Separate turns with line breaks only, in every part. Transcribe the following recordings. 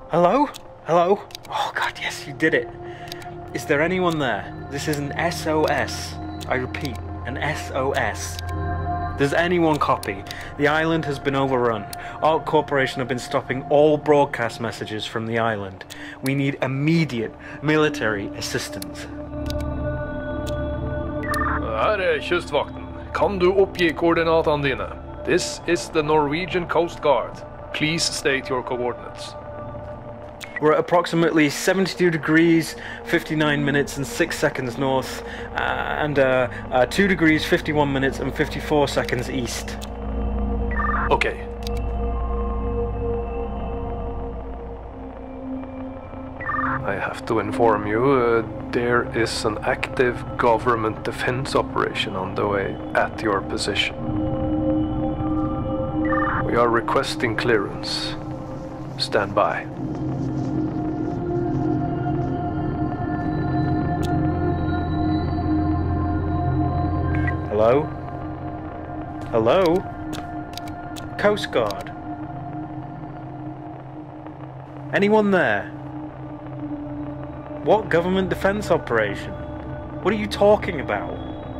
Hello? Hello? Oh god, yes, you did it. Is there anyone there? This is an SOS. I repeat, an SOS. Does anyone copy? The island has been overrun. Ark Corporation have been stopping all broadcast messages from the island. We need immediate military assistance.
Her kystvakten. Kan du oppgi koordinatene dine? This is the Norwegian Coast Guard. Please state your coordinates.
We're at approximately 72 degrees, 59 minutes and 6 seconds north, and 2 degrees, 51 minutes and 54 seconds east.
Okay. I have to inform you, there is an active government defense operation on the way at your position. We are requesting clearance. Stand by.
Hello? Hello? Coast Guard? Anyone there? What government defense operation? What are you talking about?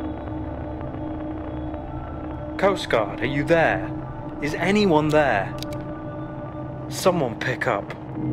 Coast Guard, are you there? Is anyone there? Someone pick up.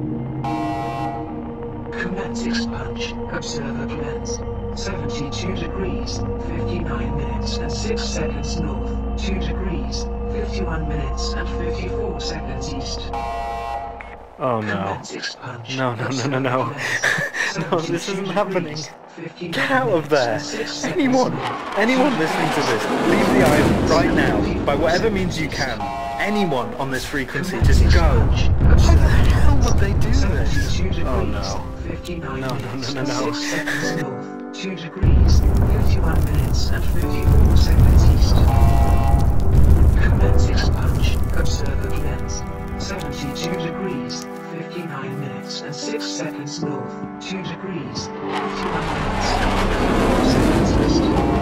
Commence expunge. Observer plans. 72 degrees, 59 minutes and 6 seconds north. 2 degrees, 51 minutes and 54 seconds east.
Oh no. No, no, no, no, no. No, this isn't happening. Get out of there. Anyone listening to this, leave the island right now, by whatever means you can. Anyone on this frequency, just go. Why the hell would they do this? Oh no. No, no, no, no, no.
2 degrees, 51 minutes and 54 seconds east. Commence expunge. Observer lens. 72 degrees, 59 minutes and 6 seconds north. 2 degrees, 51 minutes and 54 seconds east.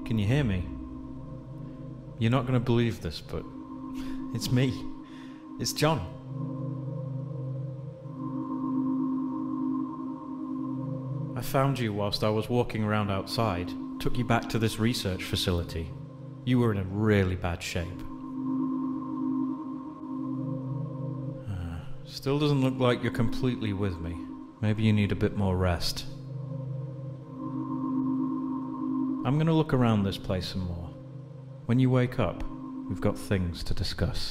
Can you hear me? You're not going to believe this, but it's me. It's John. I found you whilst I was walking around outside, took you back to this research facility. You were in a really bad shape. Still doesn't look like you're completely with me. Maybe you need a bit more rest. I'm going to look around this place some more. When you wake up, we've got things to discuss.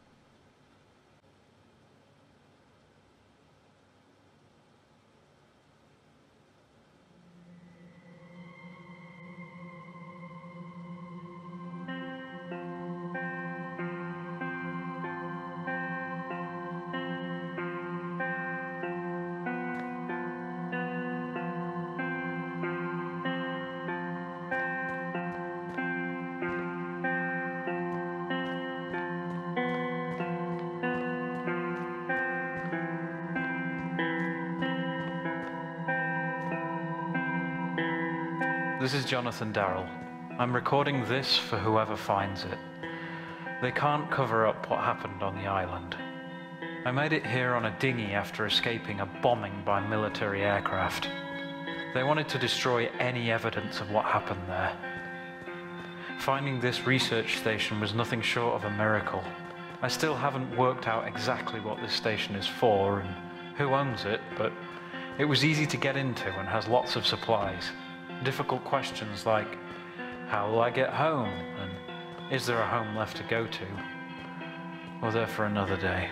This is Jonathan Darrell. I'm recording this for whoever finds it. They can't cover up what happened on the island. I made it here on a dinghy after escaping a bombing by military aircraft. They wanted to destroy any evidence of what happened there. Finding this research station was nothing short of a miracle. I still haven't worked out exactly what this station is for and who owns it, but it was easy to get into and has lots of supplies. Difficult questions like, how will I get home? And is there a home left to go to? Or they're for another day.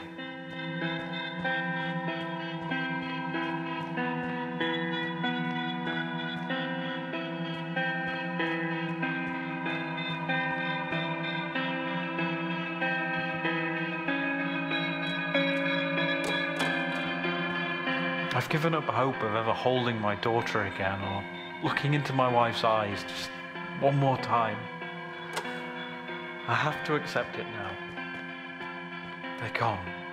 I've given up hope of ever holding my daughter again or looking into my wife's eyes just one more time. I have to accept it now. They're gone.